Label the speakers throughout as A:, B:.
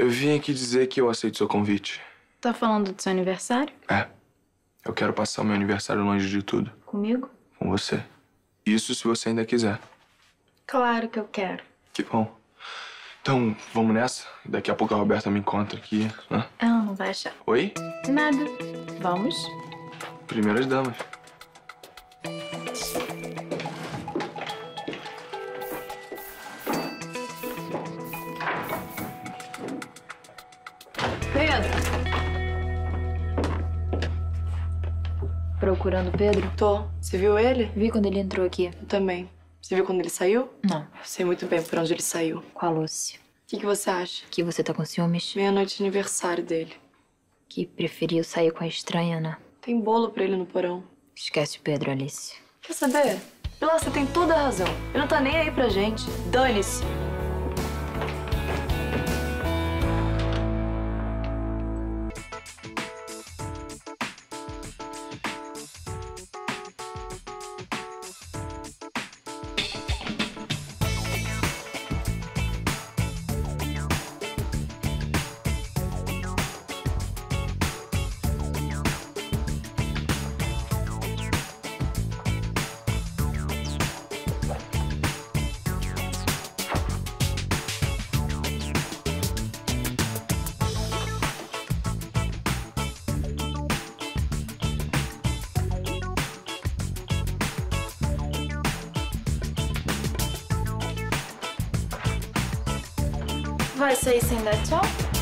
A: Eu vim aqui dizer que eu aceito seu convite.
B: Tá falando do seu aniversário?
A: É. Eu quero passar o meu aniversário longe de tudo.
B: Comigo?
A: Com você. Isso se você ainda quiser.
B: Claro que eu quero.
A: Que bom. Então, vamos nessa? Daqui a pouco a Roberta me encontra aqui, né?
B: Ela não vai achar.
A: Oi?
B: Nada. Vamos?
A: Primeiras damas.
B: Pedro! Procurando o Pedro?
C: Tô. Você viu ele?
B: Vi quando ele entrou aqui.
C: Eu também. Você viu quando ele saiu?
B: Não.
C: Eu sei muito bem por onde ele saiu.
B: Com a Lúcia.
C: O que você acha?
B: Que você tá com ciúmes?
C: Meia-noite de aniversário dele.
B: Que preferiu sair com a estranha, né?
C: Tem bolo pra ele no porão.
B: Esquece o Pedro, Alice.
C: Quer saber? Pilar, você tem toda a razão. Ele não tá nem aí pra gente. Dane-se.
B: Vai sair sem dar tchau?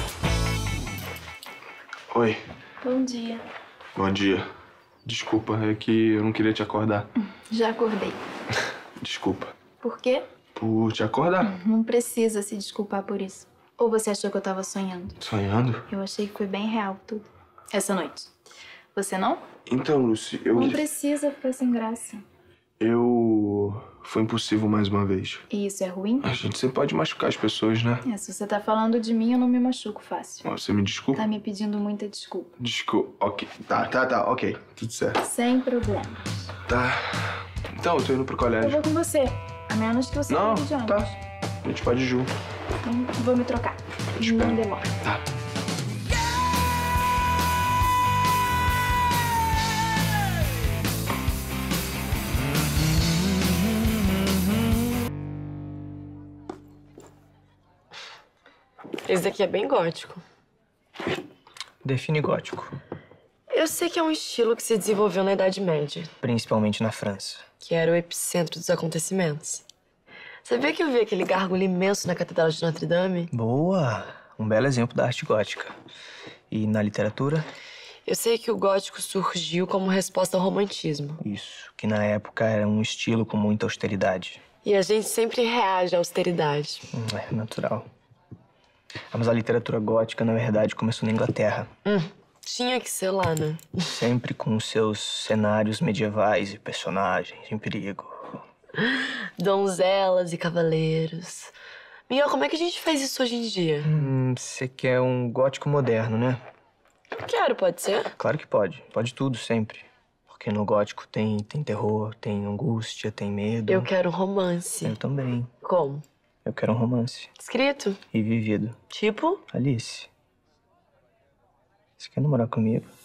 A: Oi.
B: Bom dia.
A: Bom dia. Desculpa, é que eu não queria te acordar.
B: Já acordei.
A: Desculpa.
B: Por quê?
A: Por te acordar.
B: Não precisa se desculpar por isso. Ou você achou que eu tava sonhando?
A: Sonhando?
B: Eu achei que foi bem real tudo. Essa noite. Você não?
A: Então, Lucy, eu...
B: Não precisa ficar sem graça.
A: Foi impossível mais uma vez.
B: E isso é ruim?
A: A gente sempre pode machucar as pessoas, né?
B: Se você tá falando de mim, eu não me machuco fácil.
A: Você me desculpa?
B: Tá me pedindo muita desculpa.
A: Desculpa. Ok. Tá. Ok. Tudo certo.
B: Sem problemas.
A: Tá. Então, eu tô indo pro
B: Eu
A: colégio.
B: vou com você. A menos que você
A: Não,
B: pegue de ônibus.
A: tá. A gente pode ir junto.
B: Então, vou me trocar.
A: te espero.
B: Não demora.
A: Tá.
C: Esse daqui é bem gótico.
D: Define gótico,
C: Eu sei que é um estilo que se desenvolveu na Idade Média,
D: principalmente na França.
C: que era o epicentro dos acontecimentos. Sabia que eu vi aquele gárgolo imenso na Catedral de Notre Dame?
D: Boa! Um belo exemplo da arte gótica. E na literatura?
C: Eu sei que o gótico surgiu como resposta ao romantismo.
D: Isso, que na época era um estilo com muita austeridade.
C: E a gente sempre reage à austeridade.
D: É natural. Mas a literatura gótica, na verdade, começou na Inglaterra.
C: Tinha que ser lá, né?
D: Sempre com seus cenários medievais e personagens em perigo.
C: Donzelas e cavaleiros. Miguel, como é que a gente faz isso hoje em dia?
D: Você quer um gótico moderno, né?
C: Quero, pode ser?
D: Claro que pode. Pode tudo, sempre. Porque no gótico tem terror, tem angústia, tem medo.
C: Eu quero um romance.
D: Eu também.
C: Como?
D: Eu quero um romance.
C: Escrito?
D: E vivido.
C: Tipo?
D: Alice, você quer namorar comigo?